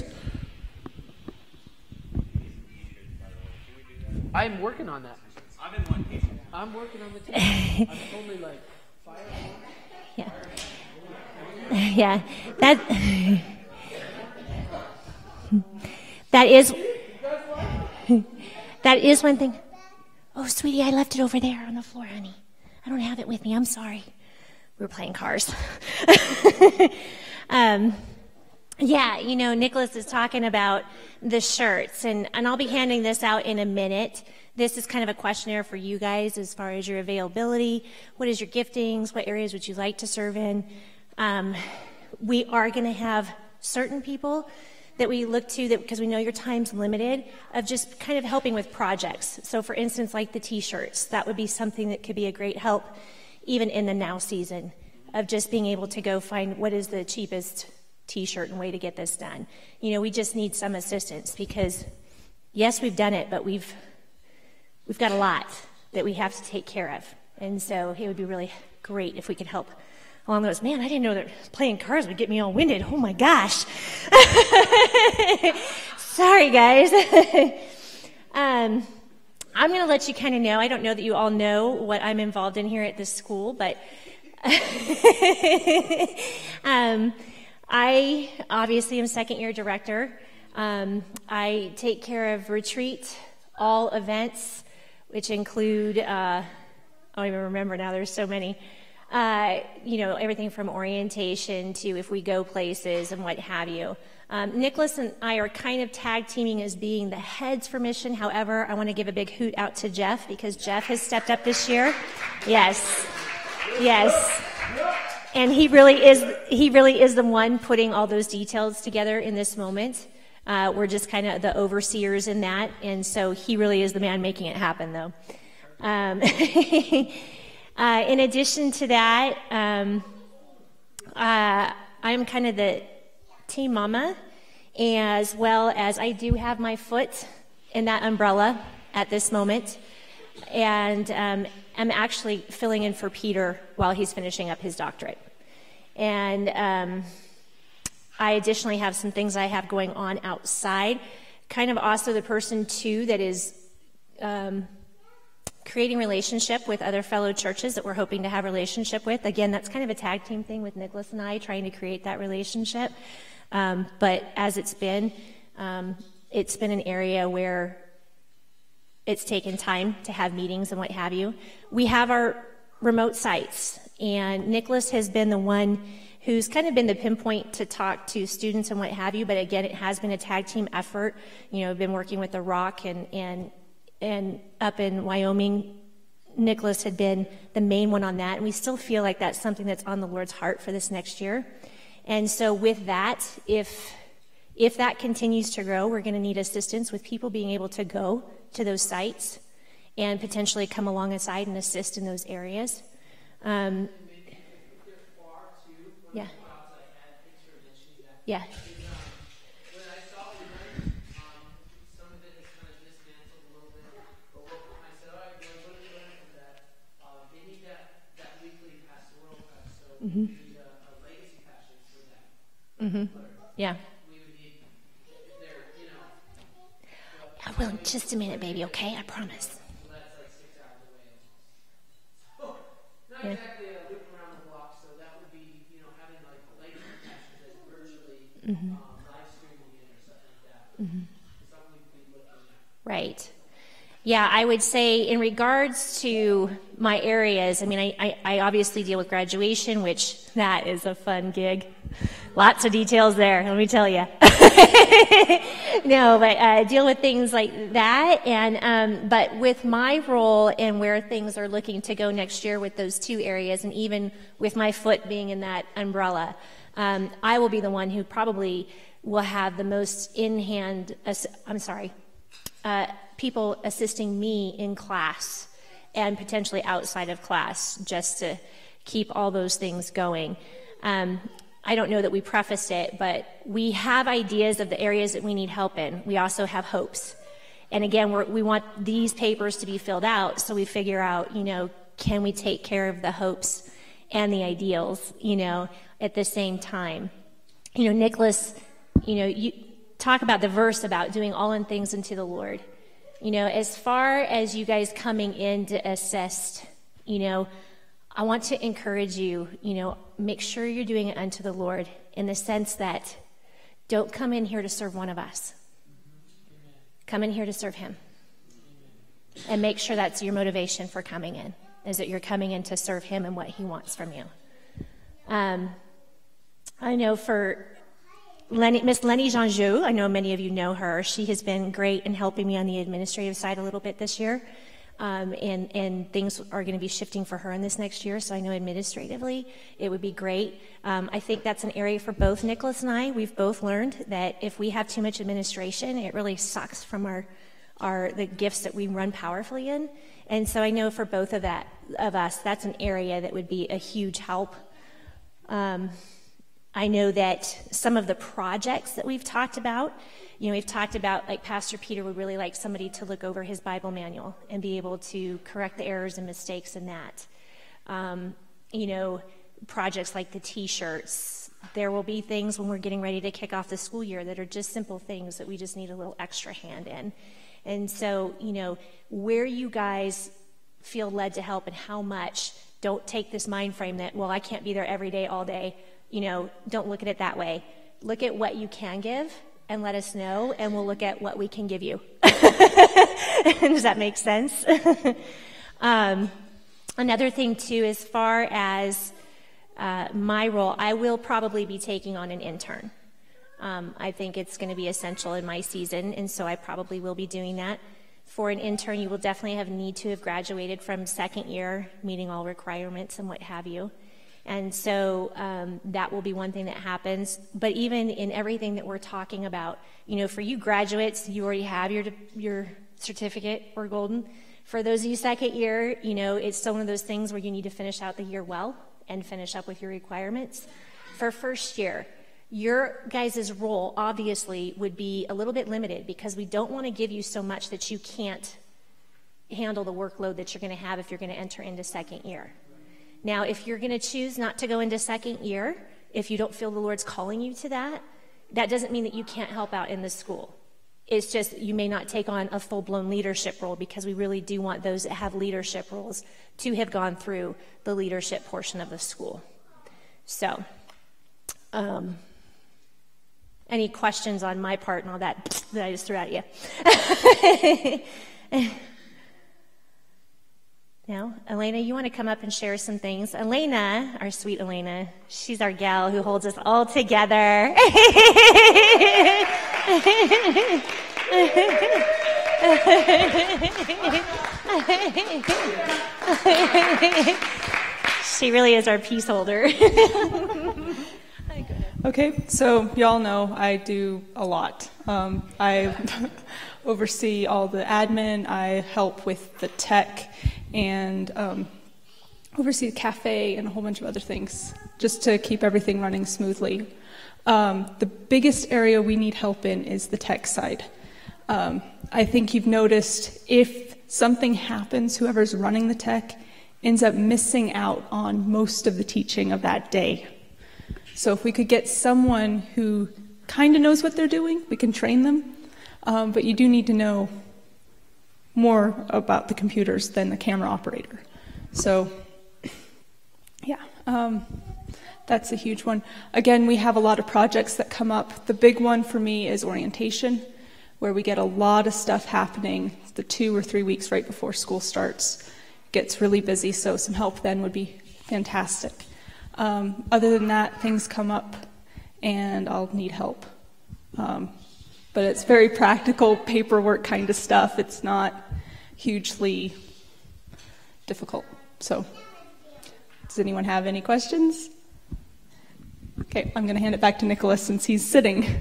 I'm working on that. I'm working on the team. I'm totally like, fire. Yeah. Yeah. That is one thing. Oh, sweetie, I left it over there on the floor, honey. I don't have it with me. I'm sorry. We were playing cars. Yeah, you know, Nicholas is talking about the shirts, and I'll be handing this out in a minute. This is kind of a questionnaire for you guys as far as your availability. What is your giftings? What areas would you like to serve in? We are going to have certain people that we look to, that because we know your time's limited, of just kind of helping with projects. So for instance, like the t-shirts, that would be something that could be a great help even in the now season, of just being able to go find what is the cheapest t-shirt and way to get this done. You know, we just need some assistance because, yes, we've done it, but we've got a lot that we have to take care of. And so it would be really great if we could help along those. Man, I didn't know that playing cards would get me all winded. Oh my gosh. Sorry, guys. I'm going to let you kind of know. I don't know that you all know what I'm involved in here at this school, but I obviously am second year director. I take care of retreat, all events, which include, I don't even remember now, there's so many. You know, everything from orientation to if we go places and what have you. Nicholas and I are kind of tag teaming as being the heads for mission. However, I want to give a big hoot out to Jeff because Jeff has stepped up this year. Yes. Yes. And he really is the one putting all those details together in this moment. We're just kind of the overseers in that, and so he really is the man making it happen, though. In addition to that, I'm kind of the team mama, as well as I do have my foot in that umbrella at this moment, and I'm actually filling in for Peter while he's finishing up his doctorate. And I additionally have some things I have going on outside. Kind of also the person, too, that is creating relationship with other fellow churches that we're hoping to have relationship with. Again, that's kind of a tag team thing with Nicholas and I, trying to create that relationship. But as it's been an area where it's taken time to have meetings and what have you. We have our remote sites, and Nicholas has been the one who's kind of been the pinpoint to talk to students and what have you, but again, it has been a tag team effort. You know, I've been working with The Rock and up in Wyoming, Nicholas had been the main one on that, and we still feel like that's something that's on the Lord's heart for this next year. And so with that, if that continues to grow, we're going to need assistance with people being able to go to those sites and potentially come alongside and assist in those areas. Yeah. Yeah. Mm-hmm. Mm-hmm. Yeah. will in just a minute, baby, okay? I promise. Yeah. Mm-hmm. Mm-hmm. Right. Yeah, I would say in regards to my areas, I mean, I obviously deal with graduation, which that is a fun gig. Lots of details there, let me tell you. No, but I deal with things like that. And but with my role and where things are looking to go next year with those two areas, and even with my foot being in that umbrella, I will be the one who probably will have the most in-hand, people assisting me in class and potentially outside of class, just to keep all those things going. I don't know that we prefaced it, but we have ideas of the areas that we need help in. We also have hopes. And again, we want these papers to be filled out, so we figure out, can we take care of the hopes and the ideals, at the same time. Nicholas, you talk about the verse about doing all in things unto the Lord. As far as you guys coming in to assist, I want to encourage you, make sure you're doing it unto the Lord, in the sense that don't come in here to serve one of us. Come in here to serve him. And make sure that's your motivation for coming in, is that you're coming in to serve him and what he wants from you. I know for Miss Lenny Jeanjou, I know many of you know her. She has been great in helping me on the administrative side a little bit this year. And things are going to be shifting for her in this next year, so I know administratively it would be great. I think that's an area for both Nicholas and I. We've both learned that if we have too much administration, it really sucks from the gifts that we run powerfully in. And so I know for both of us, that's an area that would be a huge help. I know that some of the projects that we've talked about, we've talked about, like Pastor Peter would really like somebody to look over his Bible manual and be able to correct the errors and mistakes in that. Projects like the T-shirts. There will be things when we're getting ready to kick off the school year that are just simple things that we just need a little extra hand in. And so, where you guys feel led to help and how much, don't take this mind frame that, well, I can't be there every day, all day. Don't look at it that way. Look at what you can give and let us know, and we'll look at what we can give you. Does that make sense? Another thing, too, as far as my role, I will probably be taking on an intern. I think it's going to be essential in my season, and so I probably will be doing that. For an intern, you will definitely need to have graduated from second year, meeting all requirements and what have you. And so that will be one thing that happens. But even in everything that we're talking about, for you graduates, you already have your certificate or golden. For those of you second year, it's still one of those things where you need to finish out the year well and finish up with your requirements. For first year, your guys' role obviously would be a little bit limited, because we don't want to give you so much that you can't handle the workload that you're going to have if you're going to enter into second year. Now, if you're going to choose not to go into second year, if you don't feel the Lord's calling you to that, that doesn't mean that you can't help out in the school. It's just you may not take on a full-blown leadership role, because we really do want those that have leadership roles to have gone through the leadership portion of the school. So, any questions on my part and all that I just threw at you? No? Elena, you want to come up and share some things? Elena, our sweet Elena, she's our gal who holds us all together. She really is our peace holder. Okay, so y'all know I do a lot. I oversee all the admin, I help with the tech, and oversee the cafe and a whole bunch of other things, just to keep everything running smoothly. The biggest area we need help in is the tech side. I think you've noticed if something happens, whoever's running the tech ends up missing out on most of the teaching of that day. So if we could get someone who kind of knows what they're doing, we can train them. But you do need to know more about the computers than the camera operator. So, yeah, that's a huge one. Again, we have a lot of projects that come up. The big one for me is orientation, where we get a lot of stuff happening the 2 or 3 weeks right before school starts. It gets really busy, so some help then would be fantastic. Other than that, things come up and I'll need help. But it's very practical paperwork kind of stuff. It's not hugely difficult. So, does anyone have any questions? Okay, I'm going to hand it back to Nicholas since he's sitting.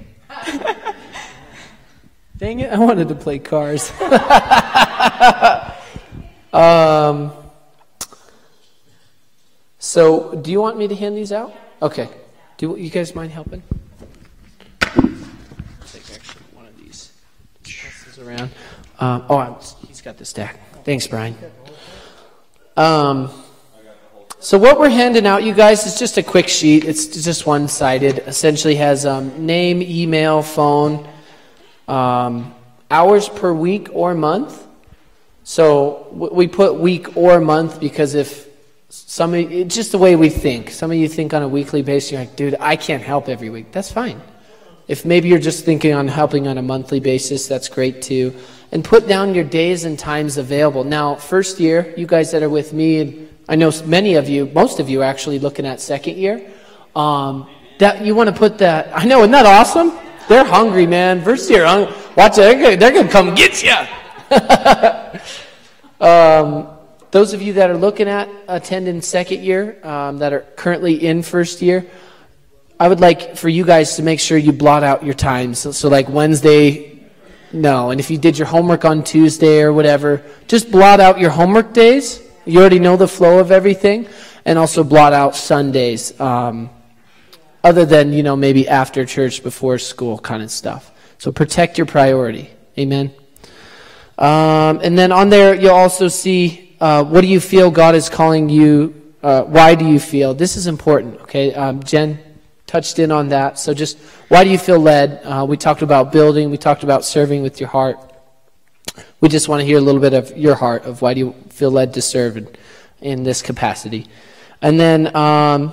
Dang it, I wanted to play cars. So, do you want me to hand these out? Okay. Do you guys mind helping? Take actually one of these. Pass this around. He's got the stack. Thanks, Brian. So what we're handing out, you guys, is just a quick sheet. It's just one-sided. Essentially has name, email, phone, hours per week or month. So we put week or month because if it's just the way we think. Some of you think on a weekly basis, you're like, dude, I can't help every week. That's fine. If maybe you're just thinking on helping on a monthly basis, that's great too. And put down your days and times available. Now, first year, you guys that are with me, and I know many of you, most of you are actually looking at second year. That you want to put that, I know, isn't that awesome? They're hungry, man. First year, watch it, they're going to come get you. Those of you that are looking at attending second year, that are currently in first year, I would like for you guys to make sure you blot out your times. So like Wednesday, no. And if you did your homework on Tuesday or whatever, just blot out your homework days. You already know the flow of everything. And also blot out Sundays, other than, maybe after church, before school kind of stuff. So protect your priority. Amen. And then on there, you'll also see, what do you feel God is calling you? Why do you feel? This is important, okay? Jen touched in on that. So just, why do you feel led? We talked about building. We talked about serving with your heart. We just want to hear a little bit of your heart, of why do you feel led to serve in this capacity. And then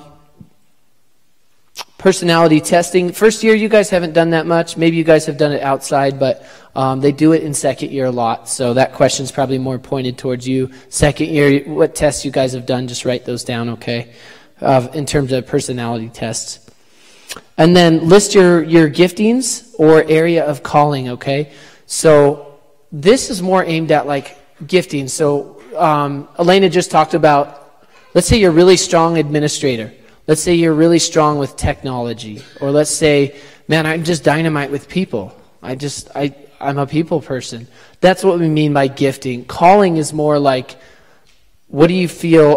personality testing. First year, you guys haven't done that much. Maybe you guys have done it outside, but they do it in second year a lot. So that question's probably more pointed towards you. Second year, what tests you guys have done, just write those down, okay, in terms of personality tests. And then list your giftings or area of calling, okay? So this is more aimed at like gifting. So Elena just talked about, let's say you're a really strong administrator. Let's say you're really strong with technology. Or let's say, man, I'm just dynamite with people. I'm a people person. That's what we mean by gifting. Calling is more like, what do you feel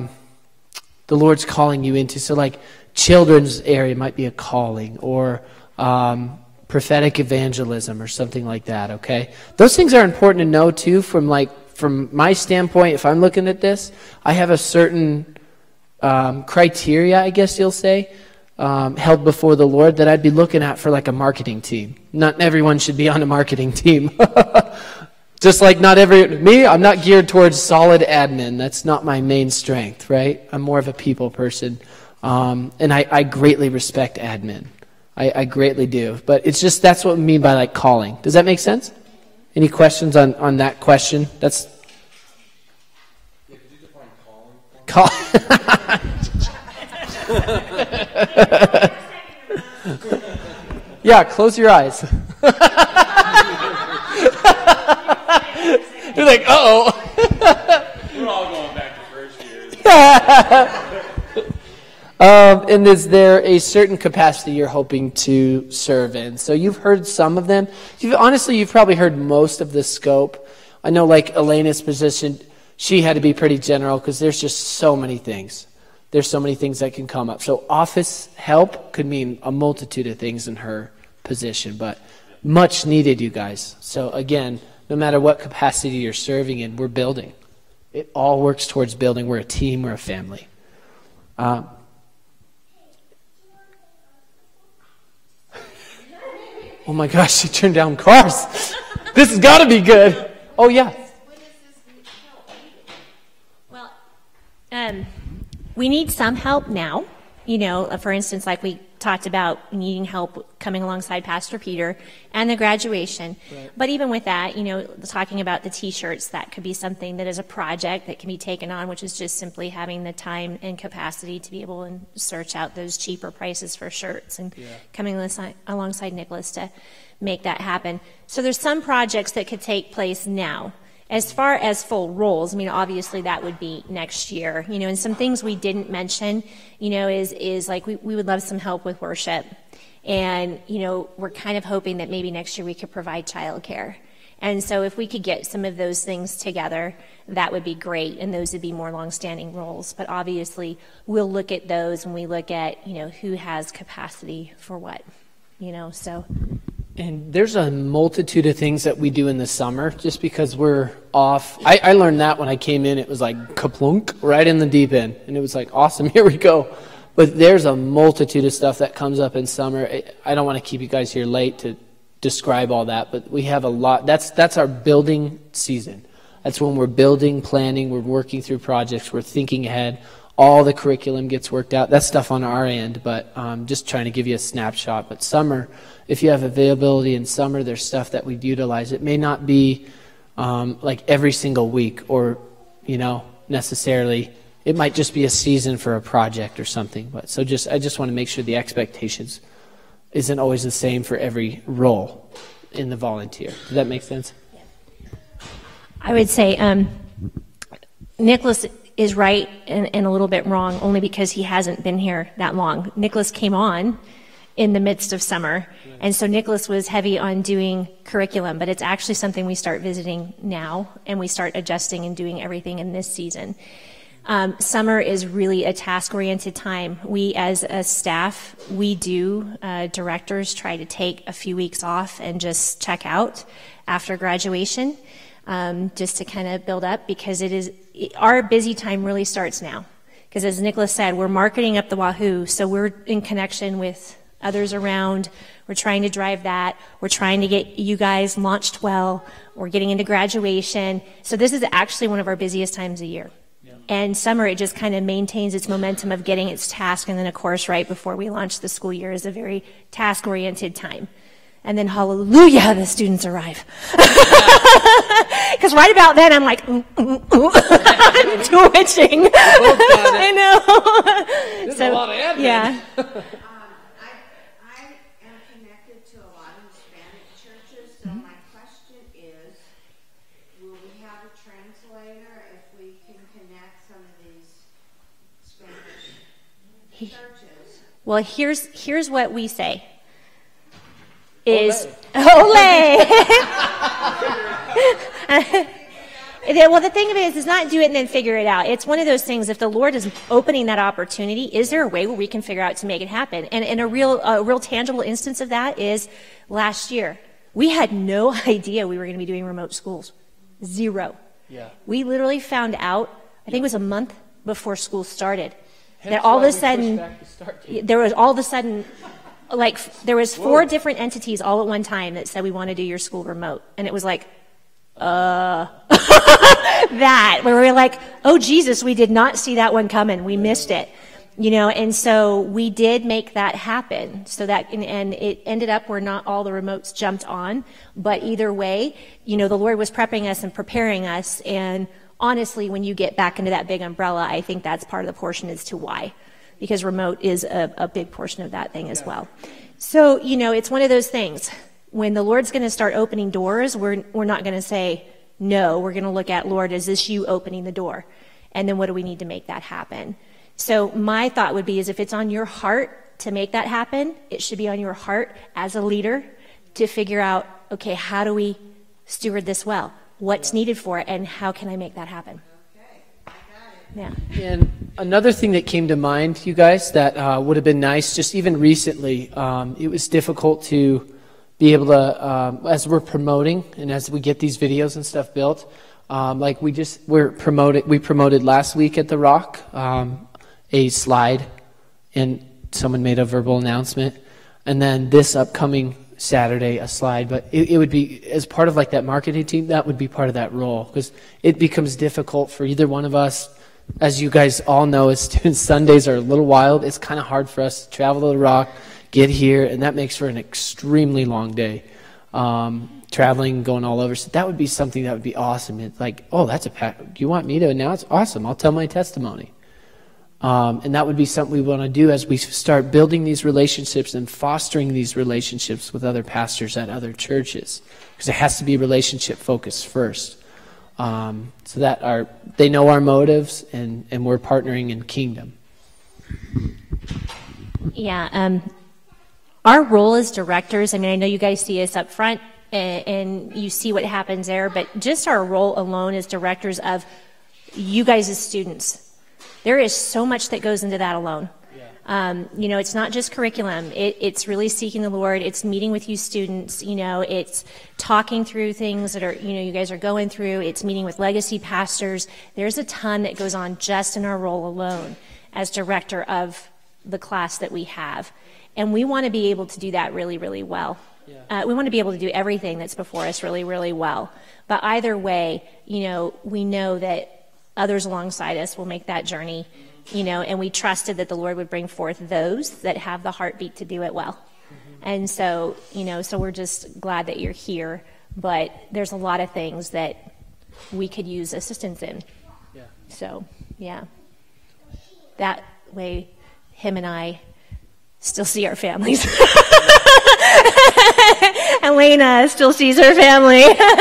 the Lord's calling you into? So like children's area might be a calling, or prophetic evangelism or something like that, okay? Those things are important to know too from my standpoint. If I'm looking at this, I have a certain criteria, I guess you'll say, held before the Lord that I'd be looking at for like a marketing team. Not everyone should be on a marketing team. Just like I'm not geared towards solid admin. That's not my main strength, right? I'm more of a people person. And I greatly respect admin. I greatly do. But it's just, that's what we mean by like calling. Does that make sense? Any questions on that question? That's... Yeah, could you define calling? Yeah, close your eyes. You're like, uh-oh. We're all going back to first year. And is there a certain capacity you're hoping to serve in? So you've heard some of them. You've probably heard most of the scope. I know like Elena's position, she had to be pretty general because there's just so many things. There's so many things that can come up. So office help could mean a multitude of things in her position, but much needed, you guys. So again, no matter what capacity you're serving in, we're building. It all works towards building. We're a team. We're a family. Oh my gosh, she turned down cars. This has got to be good. Oh yeah. We need some help now. You know, for instance, like we talked about needing help coming alongside Pastor Peter and the graduation. Right. But even with that, you know, talking about the T-shirts, that could be something that is a project that can be taken on, which is just simply having the time and capacity to be able to search out those cheaper prices for shirts and coming alongside Nicholas to make that happen. So there's some projects that could take place now. As far as full roles, I mean, obviously that would be next year, you know, and some things we didn't mention, you know, is like we would love some help with worship. And, you know, we're kind of hoping that maybe next year we could provide childcare. And so if we could get some of those things together, that would be great. And those would be more longstanding roles. But obviously we'll look at those when we look at, you know, who has capacity for what, you know, so. And there's a multitude of things that we do in the summer just because we're off. I learned that when I came in. It was like kaplunk, right in the deep end. And it was like, awesome, here we go. But there's a multitude of stuff that comes up in summer. I don't want to keep you guys here late to describe all that, but we have a lot. That's our building season. That's when we're building, planning, we're working through projects, we're thinking ahead. All the curriculum gets worked out. That's stuff on our end, but just trying to give you a snapshot. But summer, if you have availability in summer, there's stuff that we'd utilize. It may not be like every single week or, you know, necessarily. It might just be a season for a project or something. But so I just want to make sure the expectations isn't always the same for every role in the volunteer. Does that make sense? I would say Nicholas is right and a little bit wrong only because he hasn't been here that long. Nicholas came on in the midst of summer, and so Nicholas was heavy on doing curriculum, but it's actually something we start visiting now, and we start adjusting and doing everything in this season. Summer is really a task-oriented time. We, as a staff, directors try to take a few weeks off and just check out after graduation, just to kind of build up, because our busy time really starts now. Because as Nicholas said, we're marketing up the wahoo, so we're in connection with others around. We're trying to drive that. We're trying to get you guys launched well. We're getting into graduation. So this is actually one of our busiest times a year. And summer, it just kind of maintains its momentum of getting its task. And then, of course, right before we launch the school year is a very task-oriented time. And then, hallelujah, the students arrive. Because right about then, I'm like, I'm twitching. I know. There's a lot of admin. Yeah. Well, here's what we say. Is Ole. Well, the thing of it is not do it and then figure it out. It's one of those things. If the Lord is opening that opportunity, is there a way where we can figure out to make it happen? And a real tangible instance of that is last year. We had no idea we were going to be doing remote schools. Zero. Yeah. We literally found out, I think it was a month before school started, that all of a sudden, there was 4 different entities all at one time that said we want to do your school remote. And it was like, that, where we were like, oh Jesus, we did not see that one coming. We missed it. You know, and so we did make that happen. So that, and it ended up where not all the remotes jumped on, but either way, you know, the Lord was prepping us and preparing us. And honestly, when you get back into that big umbrella, I think that's part of the portion as to why, because remote is a big portion of that thing as well. So, you know, it's one of those things. When the Lord's going to start opening doors, we're not going to say no. We're going to look at, Lord, is this you opening the door? And then what do we need to make that happen? So my thought would be is if it's on your heart to make that happen, it should be on your heart as a leader to figure out, okay, how do we steward this well? What's needed for it, and how can I make that happen? Yeah. And another thing that came to mind, you guys, that would have been nice, just even recently, it was difficult to be able to, as we're promoting and as we get these videos and stuff built, like we promoted last week at The Rock, a slide, and someone made a verbal announcement, and then this upcoming Saturday a slide, but it would be, as part of like that marketing team, that would be part of that role, because it becomes difficult for either one of us as you guys all know, as students, Sundays are a little wild. It's kind of hard for us to travel to the Rock, get here, and that makes for an extremely long day. Traveling, going all over. So that would be something that would be awesome. It's like, oh, that's do you want me to announce? Awesome. I'll tell my testimony. And that would be something we want to do as we start building these relationships and fostering these relationships with other pastors at other churches. Because it has to be relationship focused first. So that they know our motives and we're partnering in kingdom. Yeah. Our role as directors, I mean, I know you guys see us up front and you see what happens there, but just our role alone as directors of you guys as students, there is so much that goes into that alone. You know, it's not just curriculum. It's really seeking the Lord. It's meeting with you students. You know, it's talking through things that are, you know, you guys are going through. It's meeting with legacy pastors. There's a ton that goes on just in our role alone as director of the class that we have. And we want to be able to do that really, really well. We want to be able to do everything that's before us really, really well. But either way, you know, we know that others alongside us will make that journey, you know, and we trusted that the Lord would bring forth those that have the heartbeat to do it well. And so, you know, so we're just glad that you're here, but there's a lot of things that we could use assistance in. So, yeah. That way, him and I still see our families. Elena still sees her family.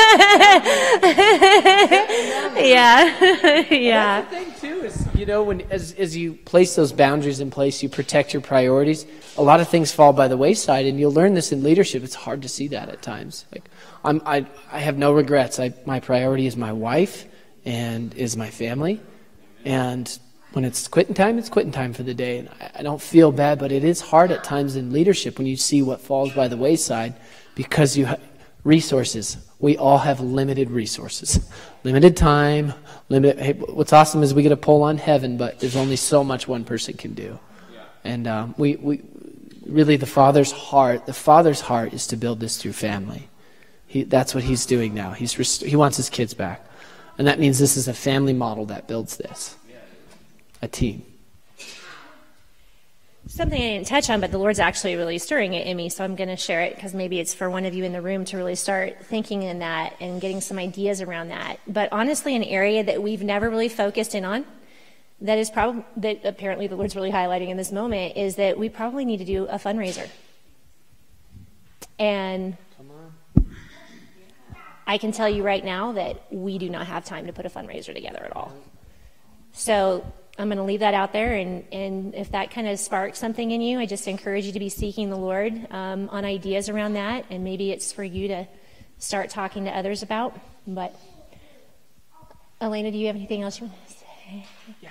Yeah. Yeah. That's the thing too is, you know, when as you place those boundaries in place, you protect your priorities. A lot of things fall by the wayside, and you'll learn this in leadership. It's hard to see that at times. Like I have no regrets. My priority is my wife and is my family, and when it's quitting time, it's quitting time for the day. And I don't feel bad, but it is hard at times in leadership when you see what falls by the wayside because you have resources. We all have limited resources, limited time, limited. Hey, what's awesome is we get a pull on heaven, but there's only so much one person can do. And we really, the Father's heart is to build this through family. That's what he's doing now. He wants his kids back. And that means this is a family model that builds this. A team. Something I didn't touch on, but the Lord's actually really stirring it in me, so I'm going to share it because maybe it's for one of you in the room to really start thinking in that and getting some ideas around that. But honestly, an area that we've never really focused in on, that apparently the Lord's really highlighting in this moment, is that we probably need to do a fundraiser. And I can tell you right now that we do not have time to put a fundraiser together at all. So I'm going to leave that out there, and if that kind of sparks something in you, I just encourage you to be seeking the Lord on ideas around that, and maybe it's for you to start talking to others about. But Elena, do you have anything else you want to say? Yeah.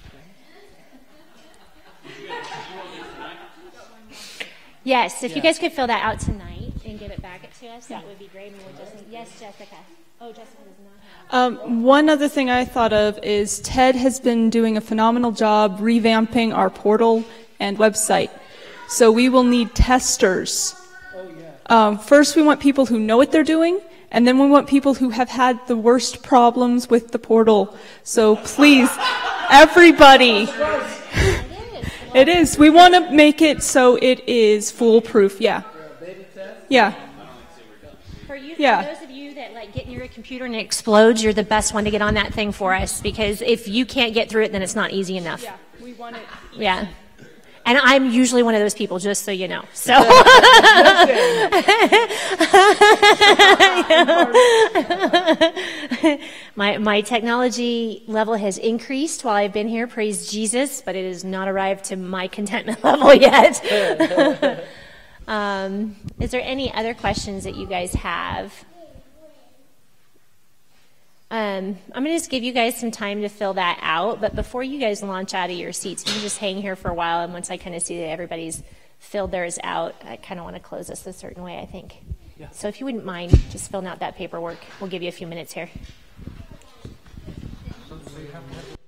Yes, if you guys could fill that out tonight and give it back to us, that would be great. Yes, Jessica. Oh, Jessica does not have. One other thing I thought of is Ted has been doing a phenomenal job revamping our portal and website. So we will need testers. First, we want people who know what they're doing, and then we want people who have had the worst problems with the portal. So please, everybody. It is. We want to make it so it is foolproof. Yeah. Yeah. For those of you that like get near a computer and it explodes, you're the best one to get on that thing for us, because if you can't get through it, then it's not easy enough. Yeah, we want it. Yeah. And I'm usually one of those people, just so you know. So my technology level has increased while I've been here, praise Jesus, but it has not arrived to my contentment level yet. Is there any other questions that you guys have? I'm going to just give you guys some time to fill that out, but before you guys launch out of your seats, you can just hang here for a while, and once I kind of see that everybody's filled theirs out, I kind of want to close this a certain way, I think. Yeah. So if you wouldn't mind just filling out that paperwork, we'll give you a few minutes here.